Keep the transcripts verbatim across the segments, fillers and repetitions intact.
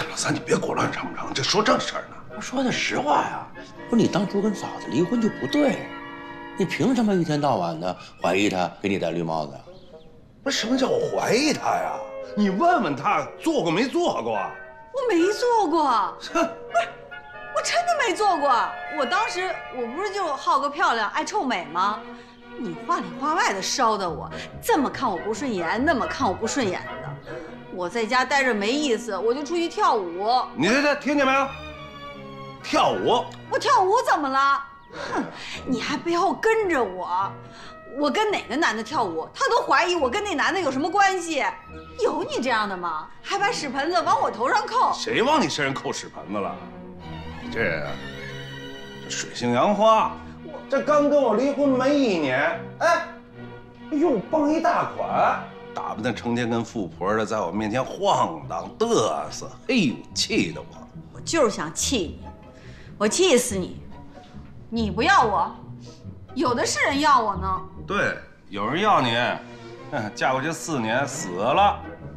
这老三，你别胡乱成不成？这说正事儿呢。 我说的实话呀。不是你当初跟嫂子离婚就不对，你凭什么一天到晚的怀疑她给你戴绿帽子？ 不是什么叫我怀疑他呀？你问问他做过没做过？ 我没做过，不是，我真的没做过。我当时我不是就好个漂亮，爱臭美吗？你话里话外的捎的我，这么看我不顺眼，那么看我不顺眼的。我在家待着没意思，我就出去跳舞。 你这这听见没有？跳舞？ 我跳舞怎么了？哼，你还不要跟着我。我跟哪个男的跳舞，他都怀疑我跟那男的有什么关系。有你这样的吗？还把屎盆子往我头上扣？ 谁往你身上扣屎盆子了？你这这水性杨花，这刚跟我离婚没一年，哎，又傍一大款，打扮的成天跟富婆的，在我面前晃荡嘚瑟，哎呦，气得我！ 我就是想气你，我气死你！你不要我，有的是人要我呢。 对，有人要你，嫁过去四年死了。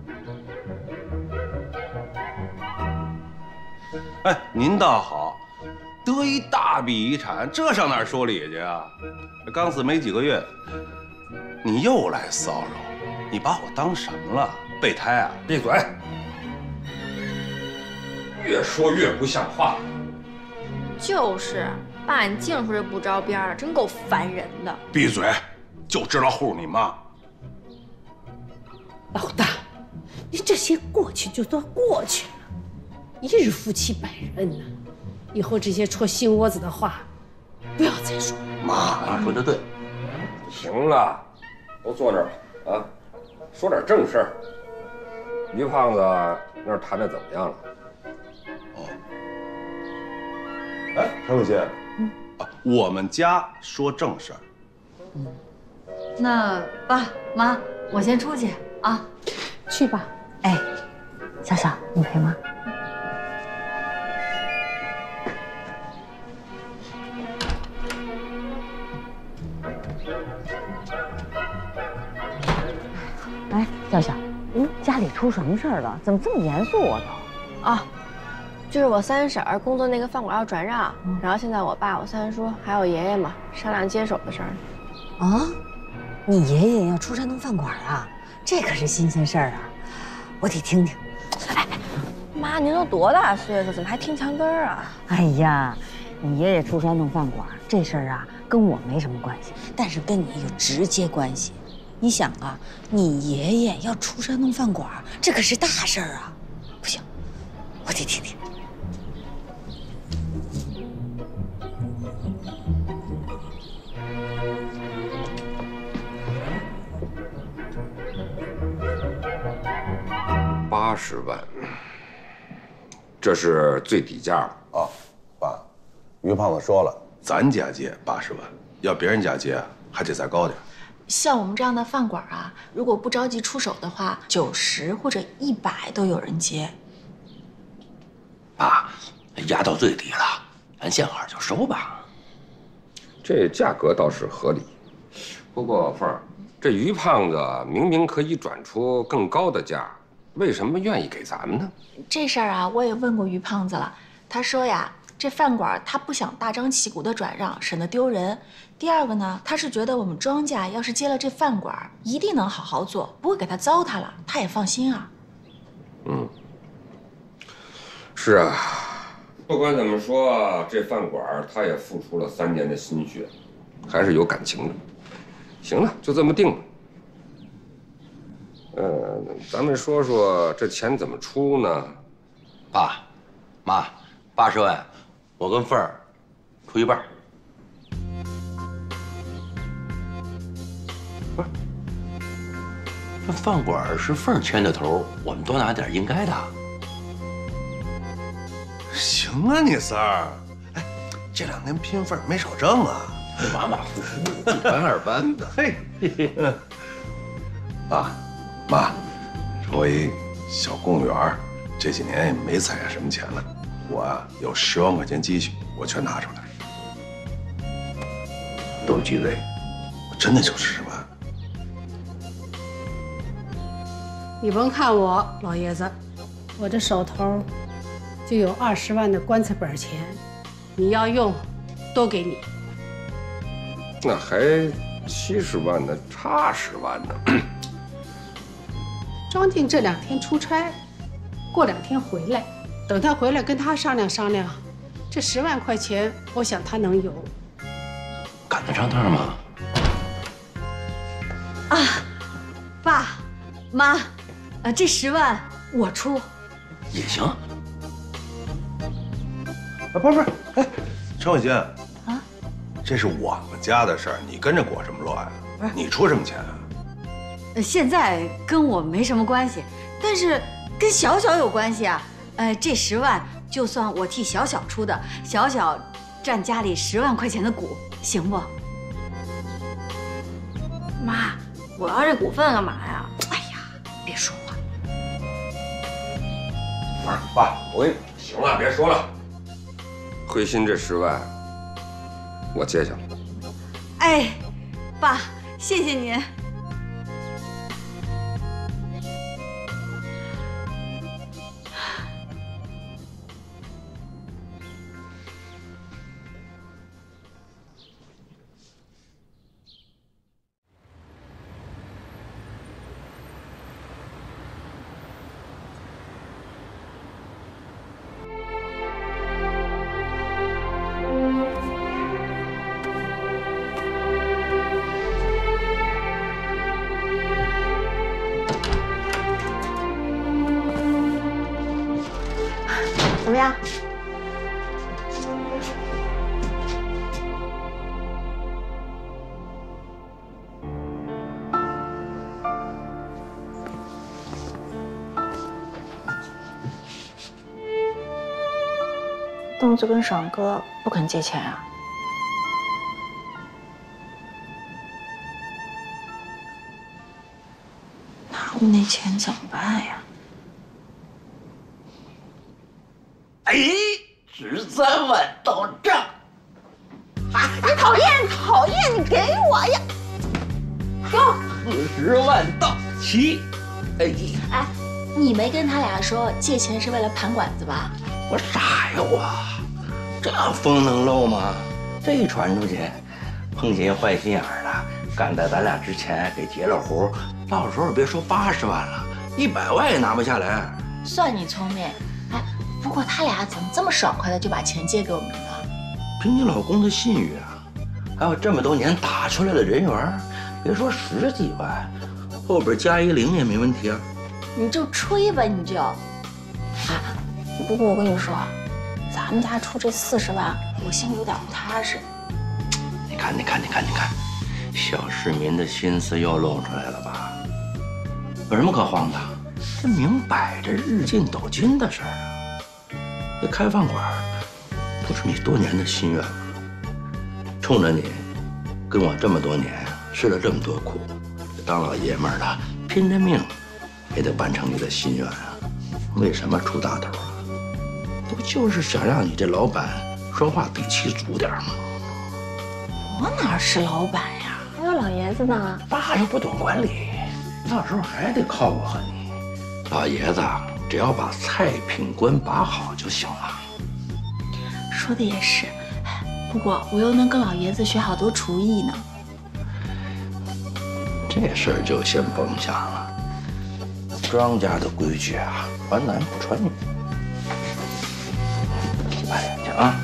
哎，您倒好，得一大笔遗产，这上哪儿说理去啊？刚死没几个月，你又来骚扰，你把我当什么了？备胎啊？ 闭嘴！越说越不像话。 就是，爸，你净说这不着边儿，真够烦人的。 闭嘴！就知道护你妈。 老大，你这些过去就算过去了，一日夫妻百日恩呐。以后这些戳心窝子的话，不要再说了。 妈，妈说的对。 行了，都坐那儿吧，啊，说点正事儿。于胖子那儿谈的怎么样了？ 哦，哎，陈伟新，嗯，啊，我们家说正事儿。 嗯。那爸妈，我先出去啊， 去吧。 哎，小小，你陪妈。 哎，笑笑，嗯，家里出什么事儿了？怎么这么严肃啊都？ 啊，就是我三婶儿工作那个饭馆要转让，嗯、然后现在我爸、我三叔还有爷爷嘛商量接手的事儿。 啊？你爷爷要出山东饭馆啊？这可是新鲜事儿啊！我得听听。 哎，妈，您都多大岁数，怎么还听墙根儿啊？ 哎呀，你爷爷出山东饭馆这事儿啊，跟我没什么关系，但是跟你有直接关系。你想啊，你爷爷要出山东饭馆，这可是大事儿啊！不行，我得听听。 八十万，这是最底价了。 啊，爸，于胖子说了，咱家接八十万，要别人家接还得再高点。 像我们这样的饭馆啊，如果不着急出手的话，九十或者一百都有人接。 爸，压到最低了，咱见好就收吧。 这价格倒是合理，不过凤儿，这于胖子明明可以转出更高的价，为什么愿意给咱们呢？ 这事儿啊，我也问过于胖子了，他说呀，这饭馆他不想大张旗鼓的转让，省得丢人。第二个呢，他是觉得我们庄家要是接了这饭馆，一定能好好做，不会给他糟蹋了，他也放心啊。 嗯，是啊，不管怎么说，这饭馆他也付出了三年的心血，还是有感情的。行了，就这么定了。呃，咱们说说这钱怎么出呢？ 爸，妈，八十万，我跟凤儿出一半。不是，这饭馆是凤儿牵的头，我们多拿点应该的。 行啊，你三儿，哎，这两年拼份没少挣啊， 马马虎虎，一班二班的。 嘿，爸，妈，我一小公务员，这几年也没攒下什么钱来，我啊有十万块钱积蓄，我全拿出来， 都鸡肋， 我真的就十万。 你甭看我老爷子，我这手头就有二十万的棺材本钱，你要用，都给你。 那还七十万呢，差十万呢。 庄静这两天出差，过两天回来，等他回来跟他商量商量，这十万块钱，我想他能有。 赶得上趟吗？ 啊，爸妈，呃，这十万我出。 也行。 啊，不是不是，哎，陈伟金啊，这是我们家的事儿，你跟着裹什么乱啊？ 不是， 你出什么钱啊？ 呃，现在跟我没什么关系，但是跟小小有关系啊。呃，这十万就算我替小小出的，小小占家里十万块钱的股，行不？ 妈，我要这股份干嘛呀？ 哎呀，别说话。 不是，爸，我跟你行了，别说了。慧心这十万，我接下了。 哎，爸，谢谢您。 怎么样？ 东子跟爽哥不肯借钱啊？那我们那钱怎么办呀？ 哎，十三万到账。 啊！你讨厌讨厌，你给我呀！ 哟，四十万到齐。哎， 哎，你没跟他俩说借钱是为了盘管子吧？ 我傻呀我，这风能漏吗？这一传出去，碰见坏心眼儿的，赶在咱俩之前给截了胡，到时候别说八十万了，一百万也拿不下来。 算你聪明。哎，不过他俩怎么这么爽快的就把钱借给我们了呢？ 凭你老公的信誉啊，还有这么多年打出来的人缘，别说十几万，后边加一零也没问题啊。 你就吹吧，你就。啊，不过我跟你说，咱们家出这四十万，我心里有点不踏实。 你看，你看，你看，你看，小市民的心思又露出来了吧？有什么可慌的？这明摆着日进斗金的事儿啊！这开饭馆不是你多年的心愿吗？冲着你跟我这么多年吃了这么多苦，当老爷们儿的拼着命也得完成你的心愿啊！为什么出大头啊？不就是想让你这老板说话底气足点吗？ 我哪是老板呀？ 还有老爷子呢。 爸又不懂管理，到时候还得靠我和你。老爷子只要把菜品官把好就行了。 说的也是，不过我又能跟老爷子学好多厨艺呢。 这事儿就先甭想了。庄家的规矩啊，传男不传女。闭上眼睛啊！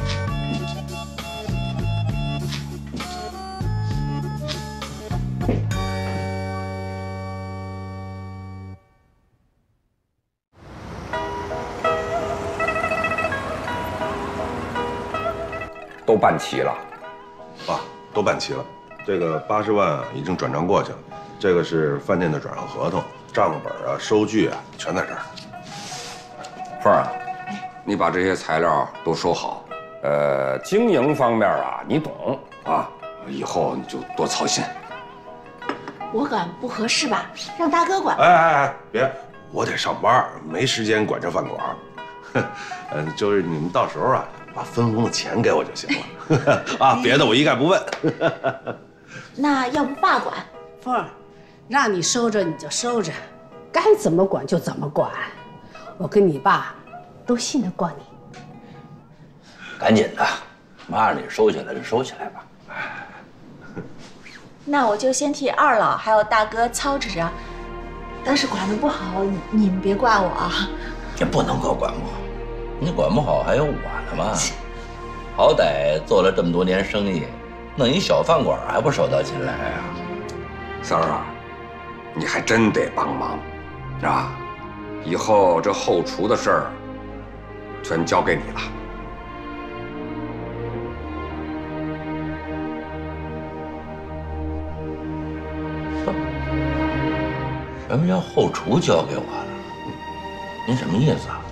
都办齐了， 爸，都办齐了。这个八十万啊，已经转账过去了。这个是饭店的转让合同、账本啊、收据啊，全在这儿。 凤儿啊，你把这些材料都收好。呃，经营方面啊，你懂啊，以后你就多操心。 我管不合适吧？让大哥管。 哎哎哎，别，我得上班，没时间管这饭馆。嗯，就是你们到时候啊，把分红的钱给我就行了。啊，别的我一概不问。 那要不爸管？ 凤儿，让你收着你就收着，该怎么管就怎么管。我跟你爸都信得过你。 赶紧的，妈让你收起来就收起来吧。 那我就先替二老还有大哥操持着，但是管得不好，你你们别怪我啊。 也不能够管不好，你管不好还有我呢嘛。好歹做了这么多年生意，弄一小饭馆还不手到擒来啊？ 三儿啊，你还真得帮忙，是吧？以后这后厨的事儿全交给你了。 什么叫后厨交给我了？您什么意思啊？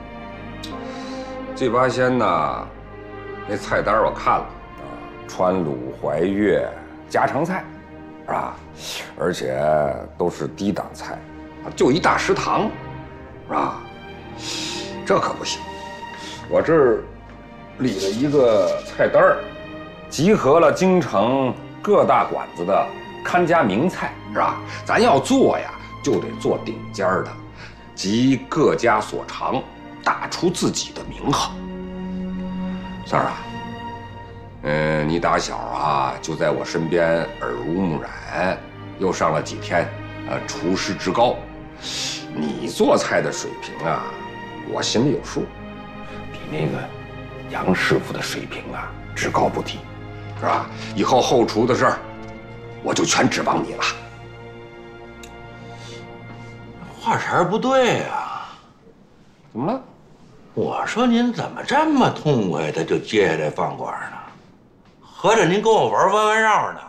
醉八仙呢，那菜单我看了啊，川鲁淮粤家常菜，是吧？而且都是低档菜，啊，就一大食堂，是吧？这可不行，我这儿立了一个菜单，集合了京城各大馆子的看家名菜，是吧？咱要做呀，就得做顶尖的，集各家所长，打出自己的名号。三儿啊，嗯，你打小啊就在我身边耳濡目染，又上了几天，呃，厨师之高，你做菜的水平啊，我心里有数，比那个杨师傅的水平啊只高不低，是吧？以后后厨的事儿，我就全指望你了。 话茬儿不对呀， 怎么了？ 我说您怎么这么痛快的就接下这饭馆呢？合着您跟我玩弯弯绕呢？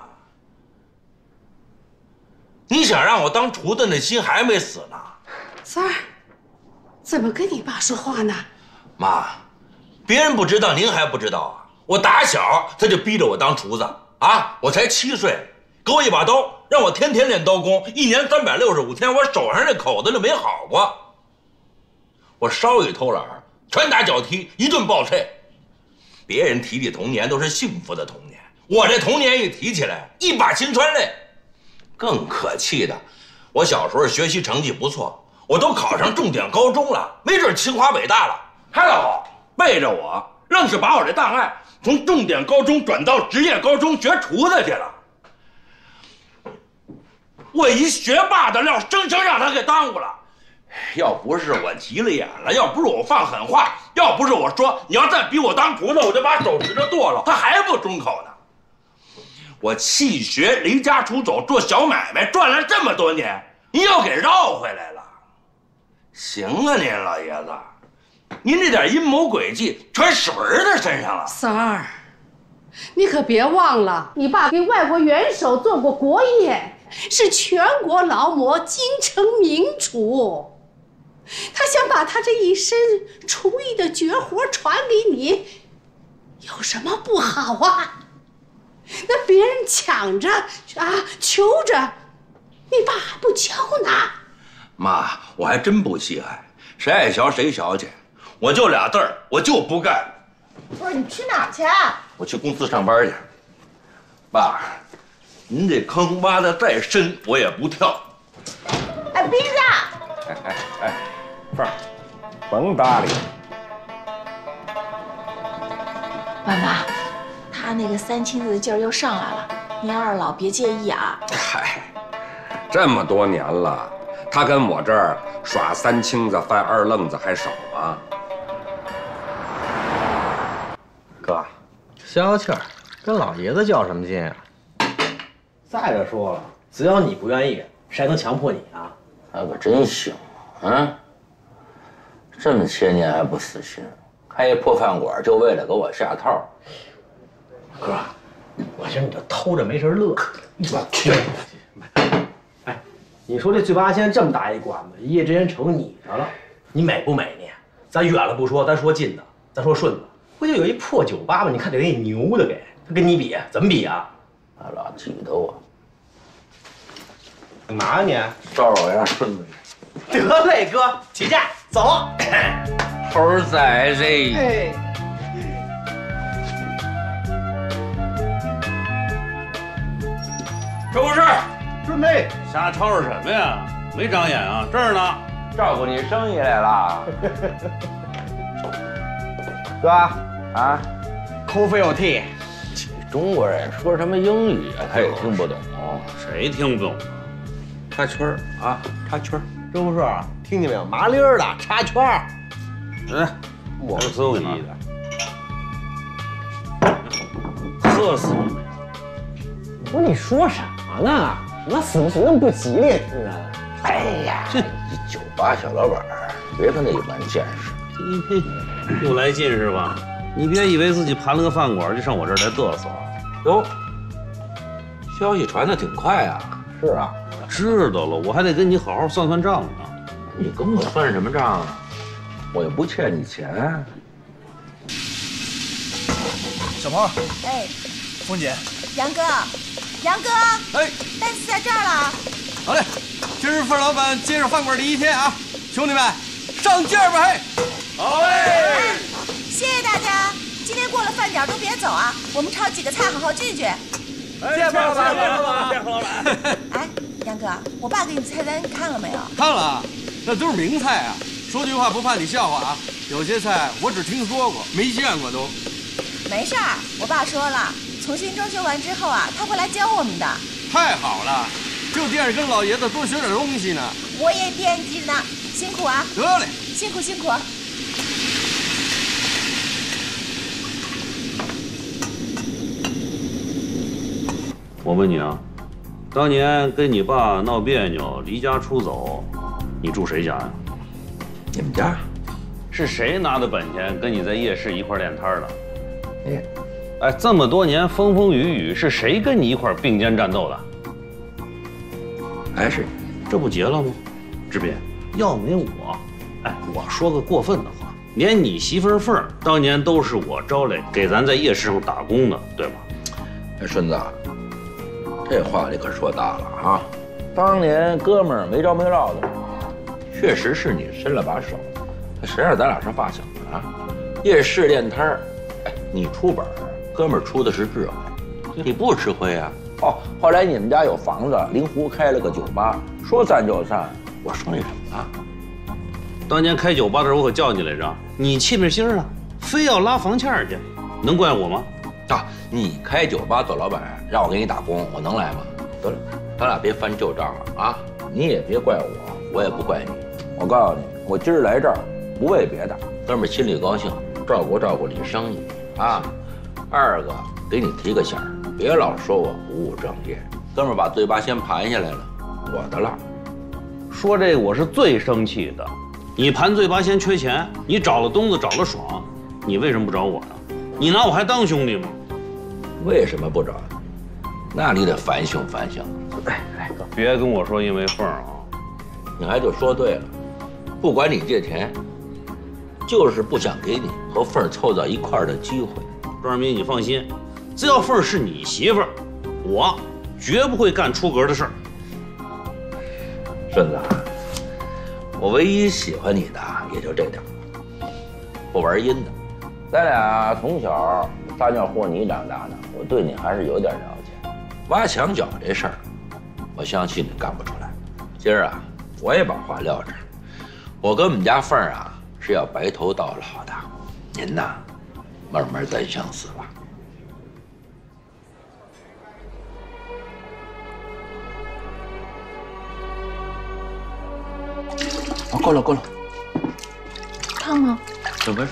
你想让我当厨子那心还没死呢？ 三儿，怎么跟你爸说话呢？ 妈，别人不知道，您还不知道啊？我打小他就逼着我当厨子啊！我才七岁，给我一把刀，让我天天练刀工，一年三百六十五天，我手上这口子就没好过。我稍一偷懒，拳打脚踢，一顿暴啐。别人提起童年都是幸福的童年，我这童年一提起来，一把辛酸泪。更可气的，我小时候学习成绩不错，我都考上重点高中了，没准清华北大了，还倒好，背着我，愣是把我这档案从重点高中转到职业高中学厨子去了。我一学霸的料，生生让他给耽误了。要不是我急了眼了，要不是我放狠话，要不是我说你要再逼我当厨子，我就把手指头剁了，他还不松口呢。我弃学离家出走做小买卖，赚了这么多年，您又给绕回来了。行啊，您老爷子，您这点阴谋诡计全使我儿子身上了。 三儿，你可别忘了，你爸给外国元首做过国宴，是全国劳模，京城名厨。他想把他这一身厨艺的绝活传给你，有什么不好啊？那别人抢着啊，求着，你爸还不教呢？ 妈，我还真不稀罕，谁爱学谁学去，我就俩字儿，我就不干。 不是你去哪儿去啊？ 我去公司上班去。爸，您这坑挖的再深，我也不跳。 哎，斌子， 哎哎哎，凤儿，甭搭理。 妈妈，他那个三清子的劲儿又上来了，您二老别介意啊。 嗨，这么多年了，他跟我这儿耍三清子、犯二愣子还少吗？ 哥，消消气儿，跟老爷子较什么劲啊？再者说了，只要你不愿意，谁能强迫你啊？ 他可真行啊！这么些年还不死心，开一破饭馆就为了给我下套。 哥，我寻思你就偷着没事乐。我去！哎，你说这醉八仙这么大一馆子，一夜之间成你的了，你美不美呢？咱远了不说，咱说近的，咱说顺子，不就有一破酒吧吗？你看得给你牛的给，他跟你比怎么比啊？ 他老记得我， 干嘛呀你？ 招惹我家顺子去。 得嘞，哥，起驾走。 猴崽子！ 哎。 周氏， 是妹， 瞎吵吵什么呀？没长眼啊，这儿呢， 照顾你生意来了。 哥啊 ，coffee or tea？ 中国人说什么英语啊，他也听不懂。 谁听不懂？ 插圈儿啊，插圈儿。 周叔，听见没有？麻利儿的插圈儿。 哎， 我馊给你的，喝死你！ 不是你说什么呢？我死不死那么不吉利，听着。 哎呀，这酒吧小老板儿，别跟他一般见识。 嘿嘿，又来劲是吧？你别以为自己盘了个饭馆就上我这儿来嘚瑟。 哟，消息传的挺快啊。 是啊， 知道了，我还得跟你好好算算账呢。 你跟我算什么账啊？我又不欠你钱。 小鹏， 哎， 凤姐， 杨哥，杨哥， 哎， 蛋丝在这儿了。 好嘞，今儿范老板接手饭馆第一天啊，兄弟们，上劲儿吧嘿！好嘞。 哎，谢谢大家。今天过了饭点都别走啊，我们炒几个菜好好聚聚。 谢谢范老板，谢谢老板，谢谢何老板。 哎，杨哥，我爸给你菜单看了没有？ 看了，那都是名菜啊。说句话不怕你笑话啊，有些菜我只听说过，没见过都。 没事儿，我爸说了，重新装修完之后啊，他会来教我们的。 太好了，就惦着跟老爷子多学点东西呢。 我也惦记着呢，辛苦啊！ 得嘞， 辛苦辛苦。 我问你啊，当年跟你爸闹别扭，离家出走，你住谁家呀？ 你们家？ 是谁拿的本钱跟你在夜市一块练摊的？ 你， 哎，这么多年风风雨雨，是谁跟你一块并肩战斗的？ 还是， 这不结了吗？志斌，要没我，哎，我说个过分的话，连你媳妇儿凤儿当年都是我招来给咱在夜市上打工的，对吧？ 哎，顺子，这话你可说大了啊！当年哥们儿没着没落的，确实是你伸了把手，谁让咱俩是发小呢啊？夜市练摊儿，哎，你出本儿，哥们儿出的是智慧，你不吃亏啊。哦，后来你们家有房子，临湖开了个酒吧，说散就散，我说你什么了？ 当年开酒吧的时候，我可叫你来着，你气门心啊，非要拉房钱去，能怪我吗？ 啊，你开酒吧做老板，让我给你打工，我能来吗？得了，咱俩别翻旧账了啊！你也别怪我，我也不怪你。我告诉你，我今儿来这儿不为别的，哥们儿心里高兴，照顾照顾你生意啊。二个给你提个醒儿，别老说我不务正业。哥们儿把对八仙盘下来了，我的了。 说这个我是最生气的。你盘醉八仙缺钱，你找了东子找了爽，你为什么不找我呢？你拿我还当兄弟吗？ 为什么不找呢？那你得反省反省。 哎哎哥，别跟我说因为凤儿啊， 你还就说对了，不管你借钱，就是不想给你和凤儿凑到一块儿的机会。 庄二民，你放心，只要凤儿是你媳妇儿，我绝不会干出格的事儿。 顺子，我唯一喜欢你的也就这点儿，不玩阴的。咱俩从小撒尿和泥长大的，我对你还是有点了解。挖墙脚这事儿，我相信你干不出来。今儿啊，我也把话撂这儿，我跟我们家凤儿啊是要白头到老的，您呐，慢慢再相思吧。哦，够了够了， 烫吗？ 这不是。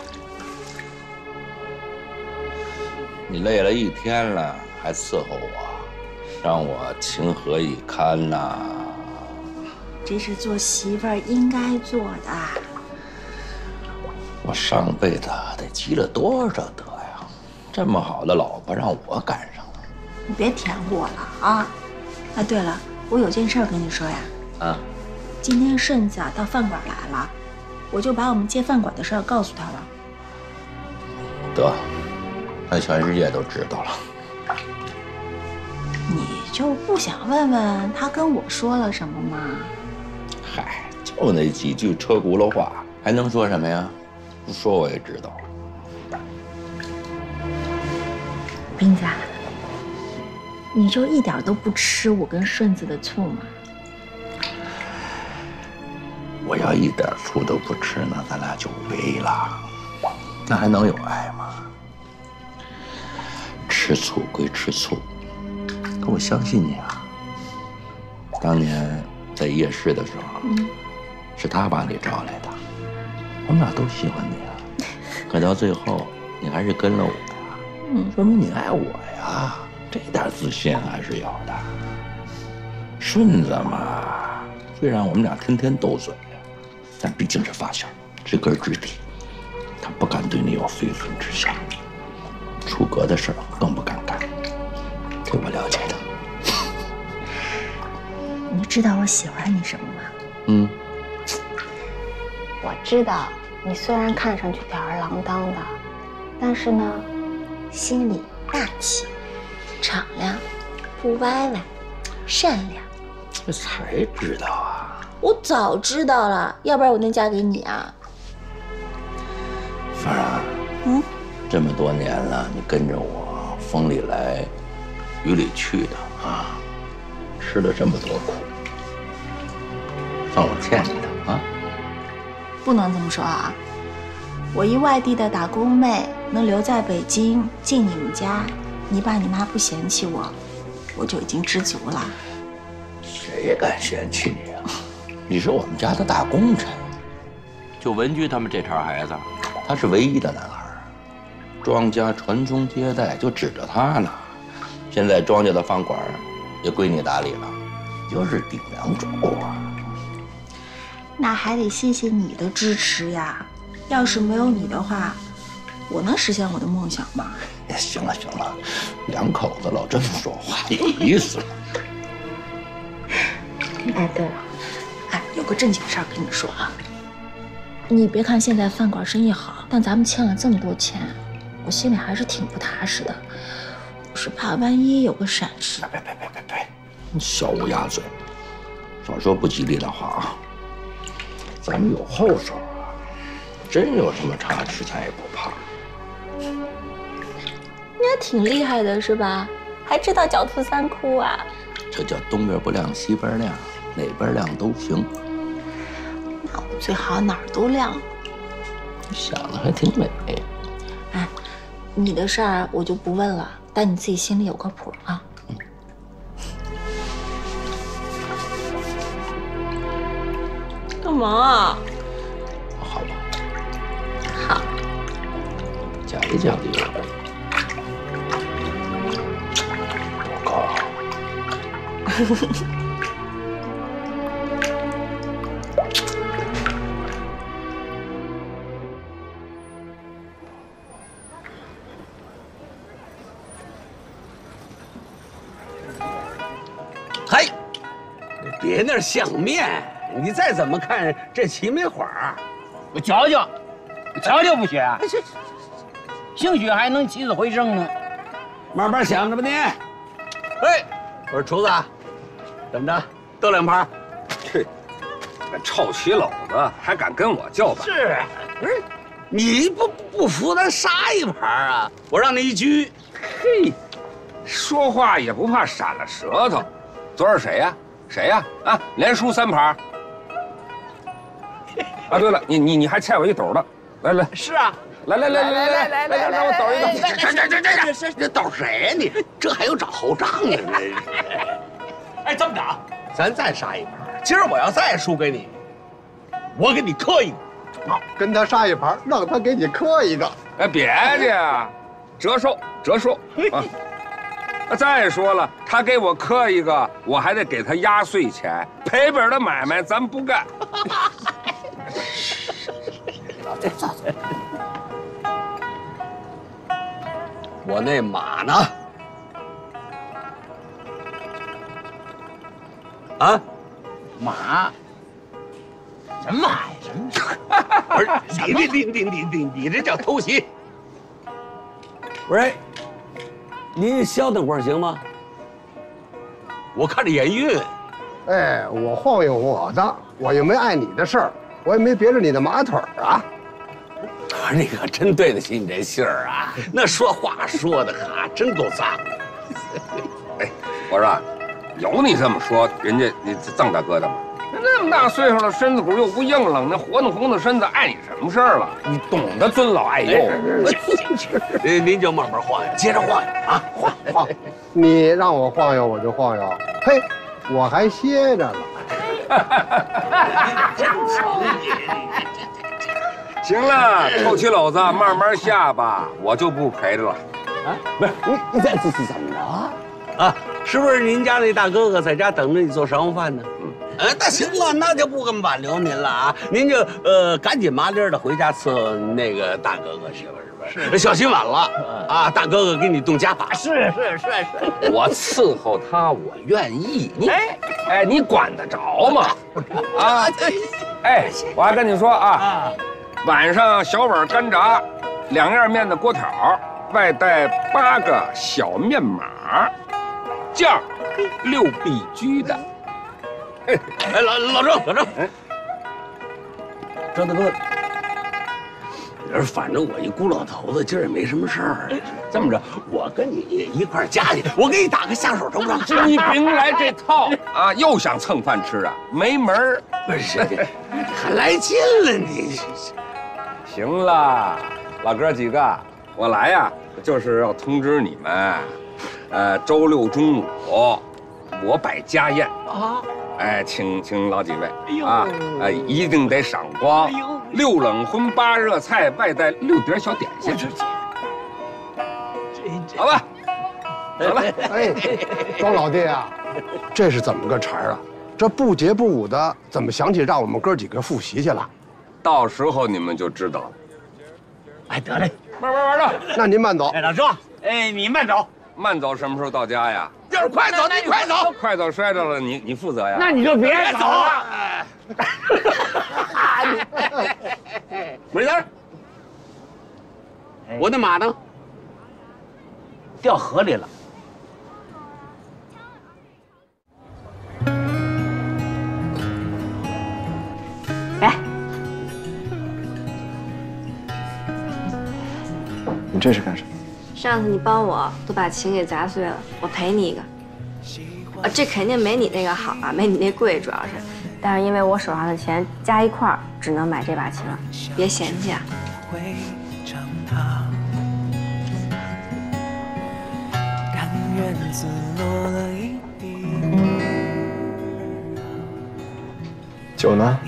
你累了一天了，还伺候我，让我情何以堪呐！ 这是做媳妇儿应该做的。 我上辈子得积了多少德呀？这么好的老婆让我赶上了。 你别舔我了啊！啊，对了，我有件事儿跟你说呀。 啊。 今天顺子啊到饭馆来了，我就把我们接饭馆的事儿告诉他了。 得。让全世界都知道了， 你就不想问问他跟我说了什么吗？ 嗨，就那几句车轱辘话，还能说什么呀？不说我也知道。 斌子，你就一点都不吃我跟顺子的醋吗？ 我要一点醋都不吃，那咱俩就违了。 那还能有爱吗？吃醋归吃醋，可我相信你啊。当年在夜市的时候，嗯，是他把你招来的，我们俩都喜欢你啊。可到最后，你还是跟了我呀，嗯，说明你爱我呀，这点自信还是有的。顺子嘛，虽然我们俩天天斗嘴，但毕竟是发小，知根知底，他不敢对你有非分之想。出格的事儿更不敢干，这我了解的。 你知道我喜欢你什么吗？ 嗯， 我知道你虽然看上去吊儿郎当的，但是呢，心里大气、敞亮、不歪歪、善良。 这才知道啊！ 我早知道了，要不然我能嫁给你啊？ 凤儿，嗯，这么多年了，你跟着我，风里来，雨里去的啊，吃了这么多苦，算我欠你的啊！ 不能这么说啊！我一外地的打工妹，能留在北京进你们家，你爸你妈不嫌弃我，我就已经知足了。 谁敢嫌弃你啊？你是我们家的大功臣。就文居他们这茬孩子，他是唯一的男孩，庄家传宗接代就指着他呢。现在庄家的饭馆也归你打理了，就是顶梁柱啊。 那还得谢谢你的支持呀！要是没有你的话，我能实现我的梦想吗？ 行了行了，两口子老这么说话，有意思了。 哎，对了，哎，有个正经事儿跟你说啊。你别看现在饭馆生意好，但咱们欠了这么多钱，我心里还是挺不踏实的。我是怕万一有个闪失。 别别别别别，你小乌鸦嘴，少说不吉利的话啊。咱们有后手啊，真有什么差池咱也不怕。 你也挺厉害的是吧？还知道狡兔三窟啊？ 这叫东边不亮西边亮，哪边亮都行。 那我最好哪儿都亮。 你想的还挺美。 哎，你的事儿我就不问了，但你自己心里有个谱啊。嗯。干嘛啊？ 好吧。 好。 奖励奖励我。我靠。 嘿，别那相面，你再怎么看这齐眉花， 我瞧瞧，瞧瞧不行，兴许还能起死回生呢。 慢慢想着吧你。哎，我说厨子，怎么着，斗两盘？ 去，这臭棋篓子还敢跟我叫板？ 是，不是，你不不服咱杀一盘啊？我让你一局。 嘿，说话也不怕闪了舌头。昨儿谁呀？谁呀？啊，连输三盘。啊，对了，你你你还欠我一斗的，来来。 是啊。 来来来来来来来，让我抖一抖。 这这这这这这抖谁呀你？这还有找后账呢？哎，这么着，咱再杀一盘。今儿我要再输给你，我给你磕一个。 好，跟他杀一盘，让他给你磕一个。 哎，别介，折寿折寿啊！再说了，他给我磕一个，我还得给他压岁钱，赔本的买卖咱不干。 这这这。我那马呢？啊， 马？什么马呀？什么？ 不是你你你你你你你这叫偷袭！不是，您消停会儿行吗？我看着眼晕。 哎，我晃悠我的，我又没碍你的事儿，我也没别着你的马腿啊。 你可真对得起你这姓儿啊！那说话说的哈，真够脏的。 哎，我说，有你这么说，人家你臧大哥的吗？ 那么大岁数了，身子骨又不硬朗，那活动活动身子，碍你什么事儿了？你懂得尊老爱幼。 您您就慢慢晃悠，接着晃悠啊，晃晃。 你让我晃悠我就晃悠，嘿，我还歇着了。 行了，臭棋篓子，慢慢下吧，我就不陪着了。 啊，不是你你这这是怎么着啊？是不是您家那大哥哥在家等着你做晌午饭呢？嗯，呃，那行了，那就不敢挽留您了啊！您就呃赶紧麻利的回家伺候那个大哥哥媳妇是不是？小心晚了啊！大哥哥给你动家法。 是是是是， 我伺候他，我愿意。你哎哎，你管得着吗？啊，哎，我还跟你说啊，晚上小碗干炸，两样面的锅条，外带八个小面码，酱六必居的。 哎，老老郑，老郑，张大哥，反正我一孤老头子，今儿也没什么事儿。这么着，我跟你一块儿加去，我给你打个下手，成不成？ 你别来这套啊！又想蹭饭吃啊？没门儿！ 不是，还来劲了你？ 行了，老哥几个，我来呀，就是要通知你们，呃，周六中午我摆家宴啊。哎，请请老几位啊，呃，一定得赏光，六冷荤八热菜，外带六碟小点心。好吧，走了。 哎，庄老弟啊，这是怎么个茬啊？这不节不舞的，怎么想起让我们哥几个复习去了？ 到时候你们就知道了。 哎，得嘞， 慢慢玩的。 那您慢走。 哎，老庄，哎，你慢走。 慢走什么时候到家呀？ 就是快走，你快走， 快走摔着了，你你负责呀。 那你就别走了。 美人，我的马呢？ 掉河里了。 哎， 你这是干什么？ 上次你帮我都把琴给砸碎了，我赔你一个。呃，这肯定没你那个好啊，没你那贵，主要是。但是因为我手上的钱加一块儿只能买这把琴了，别嫌弃啊。 酒呢？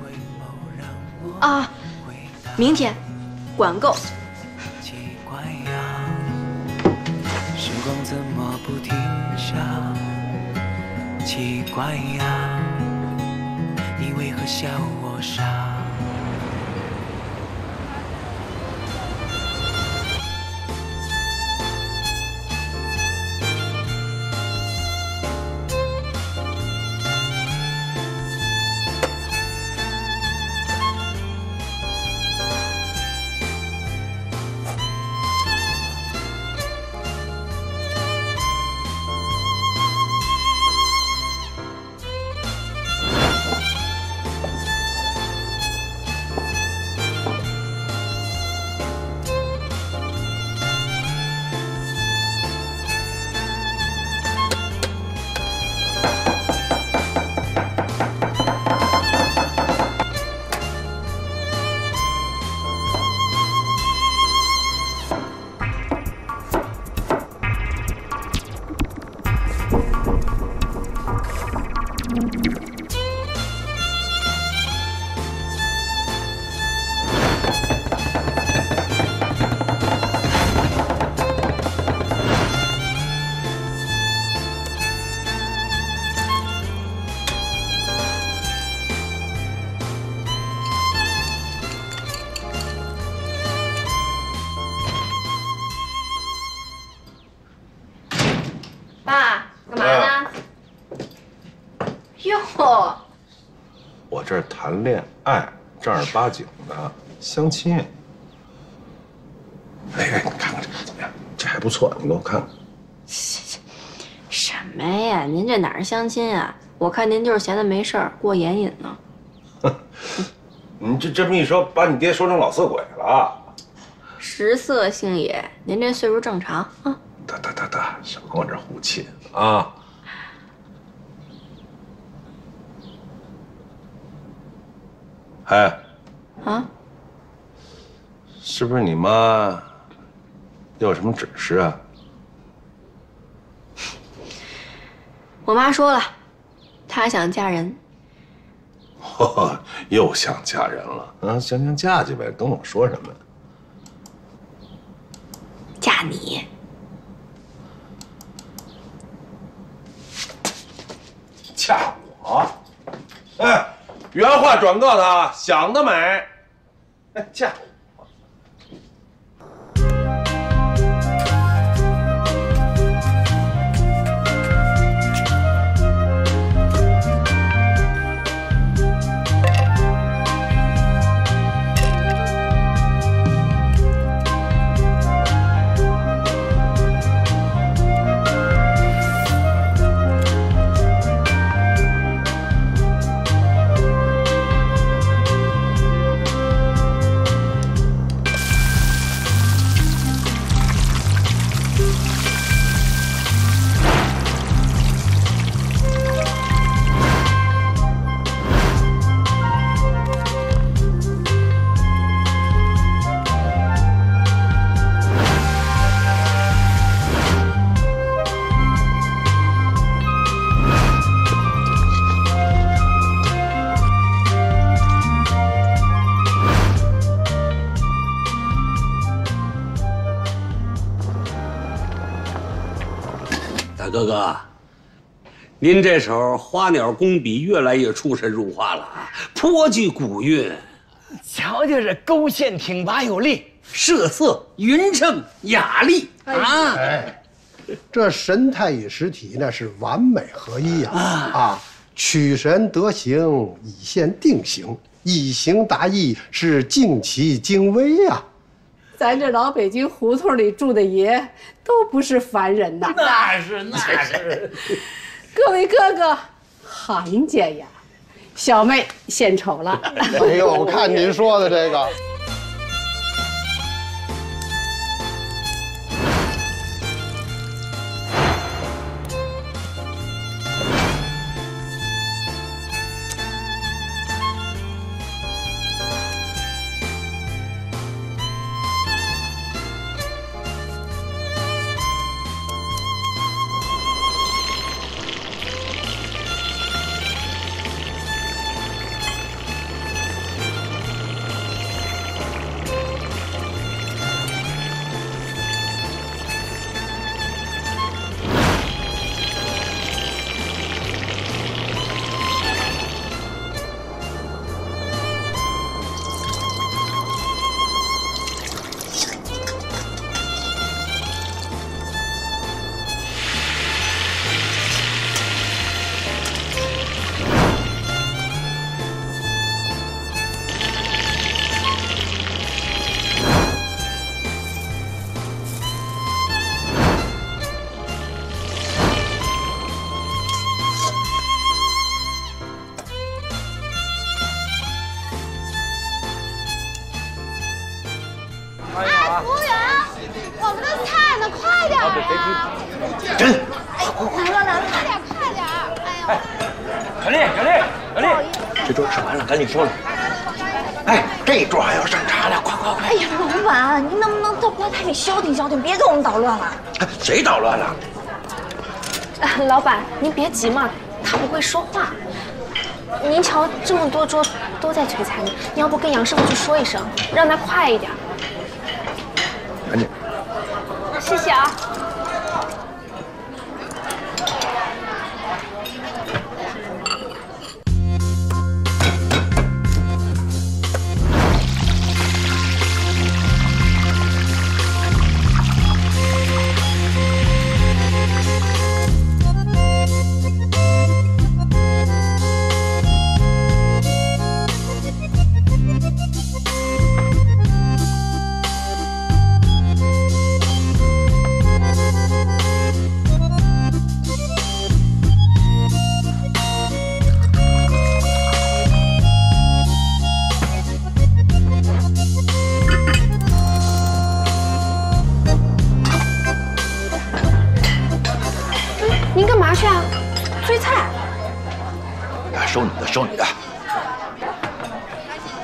啊，明天管够。 时光怎么不停下？奇怪呀，你为何笑我傻？ 爸，干嘛呢？哟， 我这儿谈恋爱，正儿八经的相亲。哎哎，你看看这怎么样？这还不错，你给我看看。 什么呀？您这哪是相亲啊？我看您就是闲的没事儿过眼瘾呢。 你这这么一说，把你爹说成老色鬼了。 食色性也，您这岁数正常啊。 得得得得，少跟我这胡沁啊！ 哎， 啊？ 是不是你妈有什么指示啊？ 我妈说了，她想嫁人。 哦，又想嫁人了？嗯，行行，嫁去呗，跟我说什么呀？ 嫁你。 嫁我？哎，原话转告他，想得美。哎，嫁我。 哥哥，您这首花鸟工笔越来越出神入化了啊，颇具古韵。 瞧瞧这勾线挺拔有力， 色色匀称雅丽啊！ 哎，这神态与实体那是完美合一呀！啊，啊取神得形，以线定形，以形达意，是静奇精微呀！ 咱这老北京胡同里住的爷都不是凡人呐！ 那是那是。 各位哥哥，行家呀，小妹献丑了。 哎呦，我看您说的这个。 真来了来了，快点快点！哎呀， 小丽小丽小丽，这桌吃完了，赶紧收了。哎，这桌还要上茶呢，快快快！ 哎呀，老板，您能不能到锅台里消停消停，别给我们捣乱了？ 谁捣乱了？ 老板，您别急嘛，他不会说话。您瞧，这么多桌都在催菜呢，你要不跟杨师傅去说一声，让他快一点。 赶紧。 谢谢啊。您干嘛去啊？催菜？ 收你的，收你的。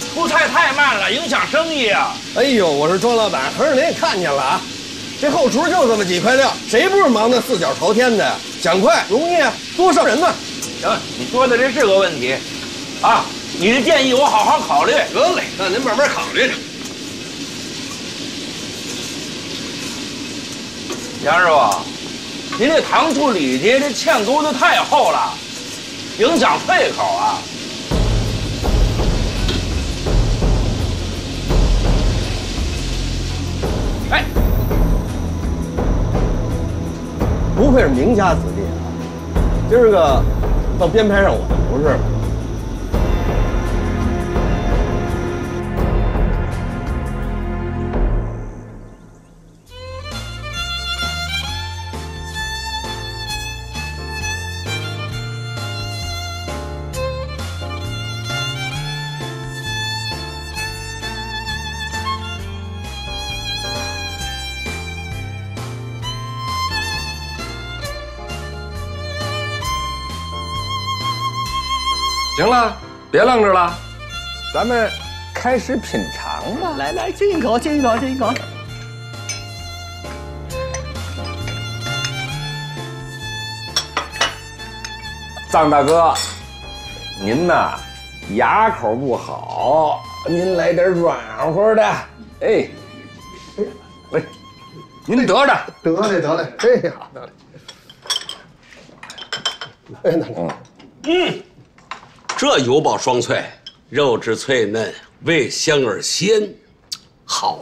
出菜太慢了，影响生意啊！ 哎呦，我说庄老板，合着您也看见了啊？这后厨就这么几块料，谁不是忙得四脚朝天的呀？想快容易，多少人呢？ 行，你说的这是个问题，啊，你的建议我好好考虑。 得嘞，那您慢慢考虑着。 杨师傅，您这糖醋里脊这芡勾的太厚了，影响脆口啊。哎， 不愧是名家子弟啊！今儿个到编排上我的不是了。 行了，别愣着了，咱们开始品尝吧。 来来，亲一口，亲一口，亲一口。 臧大哥，您呐牙口不好，您来点软和的。哎，来，您得着。 得嘞得嘞，哎呀得嘞。哎，奶奶， 嗯。这油爆双脆，肉质脆嫩，味香而鲜，好。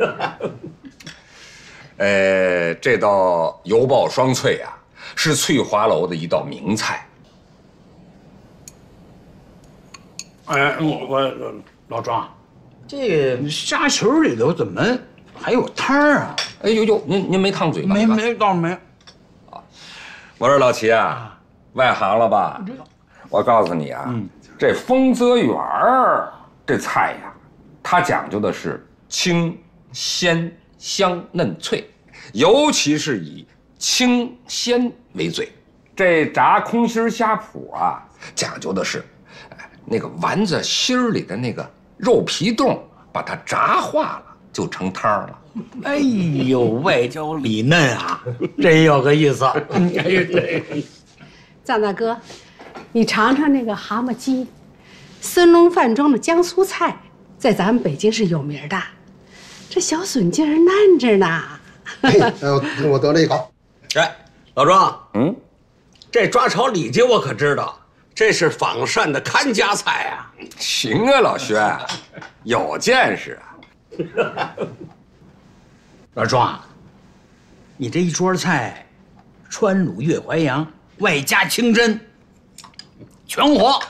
呃，这道油爆双脆啊，是翠华楼的一道名菜。 哎，我我老庄，这个虾球里头怎么还有汤啊？ 哎呦呦，您您没烫嘴吧？ 没没，倒没。 啊，我说老齐啊，外行了吧？我告诉你啊，嗯、这丰泽园儿这菜呀，它讲究的是清鲜香嫩脆，尤其是以清鲜为最。这炸空心虾脯啊，讲究的是，哎，那个丸子心儿里的那个肉皮冻，把它炸化了就成汤了。 哎呦，外焦里嫩啊，真有个意思。 臧大哥。你尝尝那个蛤蟆鸡，森龙饭庄的江苏菜，在咱们北京是有名的。这小笋劲儿嫩着呢。 哎，我得了一口。 哎，老庄，嗯，这抓炒里脊我可知道，这是仿膳的看家菜啊。 行啊，老薛，有见识啊。 老庄，你这一桌菜，川鲁粤淮扬，外加清真。全活，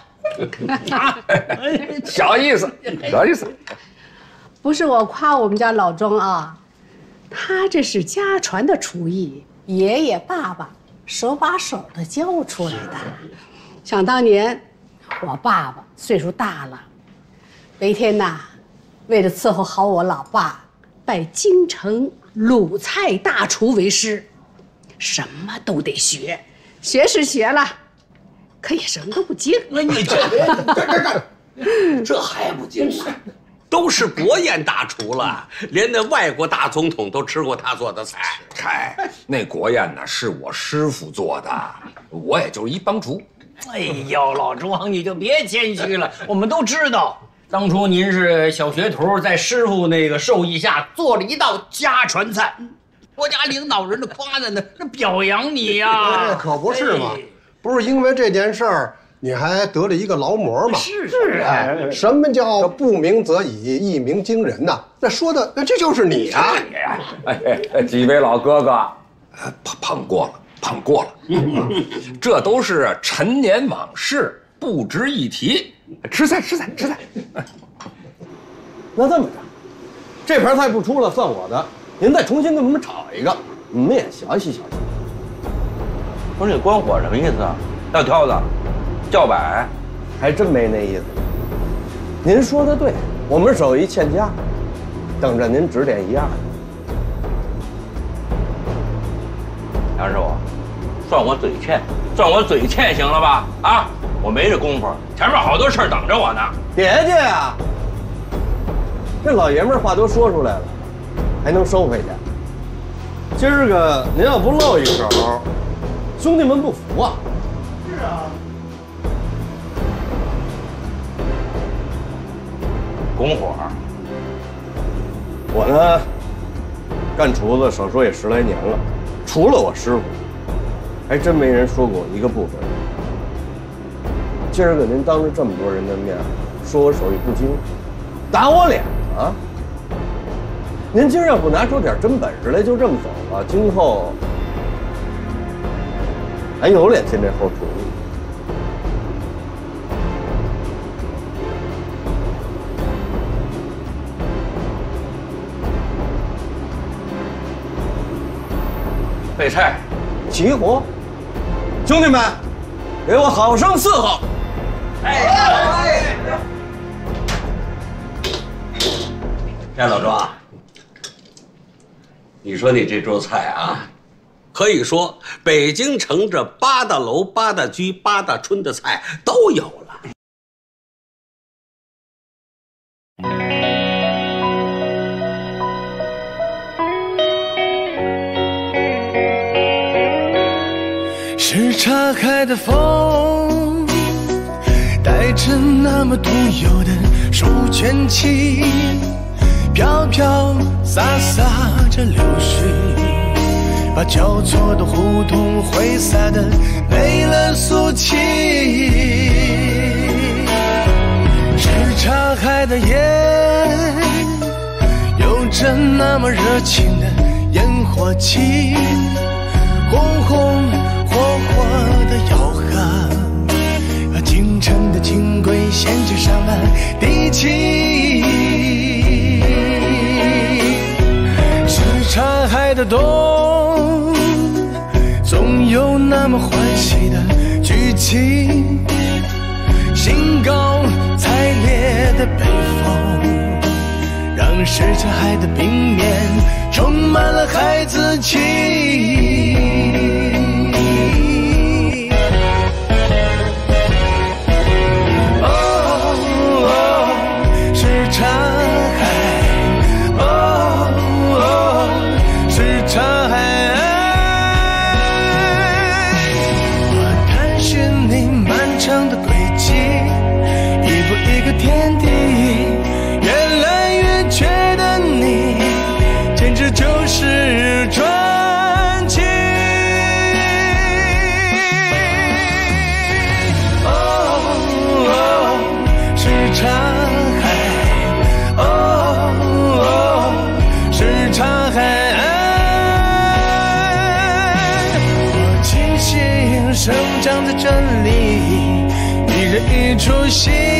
小意思，小意思。 不是我夸我们家老庄啊，他这是家传的厨艺，爷爷爸爸手把手的教出来的。想当年，我爸爸岁数大了，每天呐，为了伺候好我老爸，拜京城鲁菜大厨为师，什么都得学，学是学了。可也什么都不精。 那你这这这还不精？都是国宴大厨了，连那外国大总统都吃过他做的菜。 嗨，那国宴呢是我师傅做的，我也就是一帮厨。 哎呦，老庄你就别谦虚了，我们都知道，当初您是小学徒，在师傅那个授意下做了一道家传菜，国家领导人的夸赞呢，那表扬你呀， 可不是嘛。不是因为这件事儿，你还得了一个劳模吗？ 是是， 哎，什么叫不鸣则已，一鸣惊人呐？那说的，那这就是你啊！ 哎哎，几位老哥哥，捧捧过了，捧过了，这都是陈年往事，不值一提。吃菜，吃菜，吃菜。 那这么着，这盘菜不出了算我的，您再重新给我们炒一个，我们也学习学习。 不是你关火什么意思啊？要挑子，叫板， 还真没那意思。您说的对，我们手艺欠佳，等着您指点一二。 杨师傅，算我嘴欠，算我嘴欠行了吧？啊，我没这功夫，前面好多事儿等着我呢。 别介呀， 这老爷们儿话都说出来了，还能收回去？今儿个您要不露一手，兄弟们不服啊！ 是啊。 拱火。我呢，干厨子少说也十来年了，除了我师傅，还真没人说过一个不分。今儿个您当着这么多人的面说我手艺不精，打我脸啊！您今儿要不拿出点真本事来，就这么走了，今后还有脸进这后厨艺？ 备菜， 齐活，兄弟们，给我好生伺候！ 哎，哎，老庄，你说你这桌菜啊，可以说北京城这八大楼、八大居、八大春的菜都有了。 是岔开的风，带着那么独有的书卷气，飘飘洒洒着流水，把交错的胡同挥洒的没了俗气。是岔开的夜，有着那么热情的烟火气，红红火火的吆喝，把京城的轻轨衔接上了地气。是岔开的冬，总有那么欢喜的剧情，兴高采烈的北风，让什刹海的冰面充满了孩子气。天地越来越觉得你简直就是传奇。哦哦，是岔海，哦哦，是岔海。我庆幸生长在这里，一人一出戏。